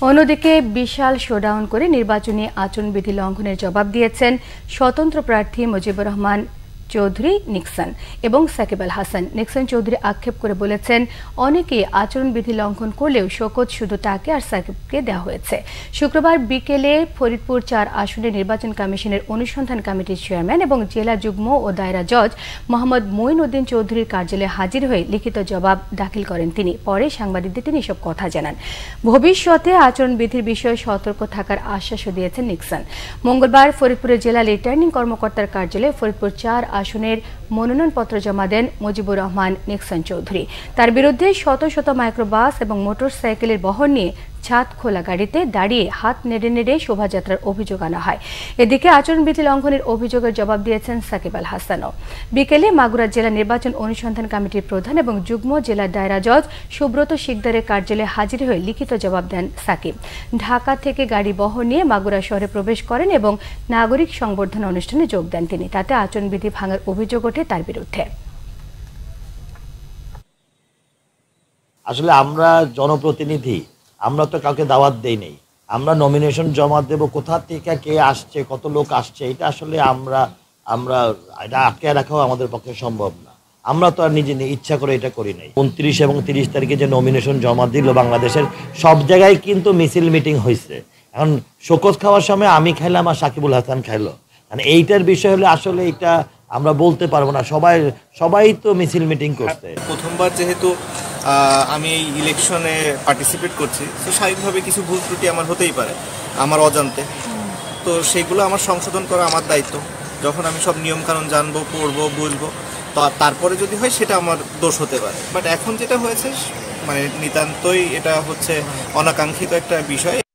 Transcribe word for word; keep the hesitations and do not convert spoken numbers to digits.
অন্যদিকে বিশাল শোডাউন করে নির্বাচনী আচরণবিধি লঙ্ঘনের জবাব দিয়েছেন স্বতন্ত্র প্রার্থী মুজিবুর রহমান চৌধুরী নিক্সন এবং সাকিব আল হাসান। নিক্সন চৌধুরী আক্ষেপ করে বলেছেন, অনেকে আচরণবিধি লঙ্ঘন করলেও শোকত শুধু তাকে আর সাকিবকে দেওয়া হয়েছে। শুক্রবার বিকেলে ফরিদপুর চার আসনে নির্বাচন কমিশনের অনুসন্ধান কমিটির চেয়ারম্যান এবং জেলা যুগ্ম ও দায়রা জজ মোহাম্মদ মঈন উদ্দিন চৌধুরীর কার্যালয়ে হাজির হয়ে লিখিত জবাব দাখিল করেন তিনি। পরে সাংবাদিকদের তিনি এসব কথা জানান। ভবিষ্যতে আচরণবিধির বিষয়ে সতর্ক থাকার আশ্বাসও দিয়েছেন নিক্সন। মঙ্গলবার ফরিদপুরের জেলা রিটার্নিং কর্মকর্তার কার্যালয়ে ফরিদপুর চার আসনের মনোনয়নপত্র জমা দেন মুজিবুর রহমান নিক্সন চৌধুরী। তার বিরুদ্ধে শত শত মাইক্রোবাস এবং মোটর সাইকেলের বহর নিয়ে ছাদ খোলা গাড়িতে দাঁড়িয়ে হাত নেড়ে নেড়ে শোভাযাত্রার অভিযোগ আনা হয়। এদিকে আচরণবিধি লঙ্ঘনের অভিযোগের জবাব দিয়েছেন সাকিব আল হাসানও। বিকেলে মাগুরা জেলা নির্বাচন অনুসন্ধান কমিটির প্রধান এবং যুগ্ম জেলা দায়রা জজ সুব্রত শিকদারের কার্যালয়ে হাজির হয়ে লিখিত জবাব দেন সাকিব। ঢাকা থেকে গাড়ি বহর নিয়ে মাগুরা শহরে প্রবেশ করেন এবং নাগরিক সংবর্ধনা অনুষ্ঠানে যোগ দেন তিনি। তাতে আচরণবিধি ভাঙার অভিযোগ ওঠে তার বিরুদ্ধে। আসলে আমরা জনপ্রতিনিধি, আমরা তো কাউকে দাওয়াত দেই নাই। আমরা নমিনেশন জমা দেব, কোথা থেকে কে আসছে, কত লোক আসছে, এটা আসলে আমরা আমরা এটা আটকে রাখাও আমাদের পক্ষে সম্ভব না। আমরা তো আর নিজে ইচ্ছা করে এটা করি নাই। উনত্রিশ এবং তিরিশ তারিখে যে নমিনেশন জমা দিল বাংলাদেশের সব জায়গায় কিন্তু মিছিল মিটিং হয়েছে। এখন শোকত খাওয়ার সময় আমি খাইলাম আর সাকিবুল হাসান খাইলো, মানে এইটার বিষয় হলে আসলে এটা আমরা বলতে পারবো না। সবাই সবাই তো মিছিল মিটিং করছে। প্রথমবার যেহেতু আমি এই ইলেকশনে পার্টিসিপেট করছি, তো স্বাভাবিকভাবে কিছু ভুল ত্রুটি আমার হতেই পারে আমার অজান্তে। তো সেগুলো আমার সংশোধন করা আমার দায়িত্ব। যখন আমি সব নিয়মকানুন জানবো, পড়বো, বুঝবো, তো তারপরে যদি হয় সেটা আমার দোষ হতে পারে। বাট এখন যেটা হয়েছে মানে নিতান্তই এটা হচ্ছে অনাকাঙ্ক্ষিত একটা বিষয়।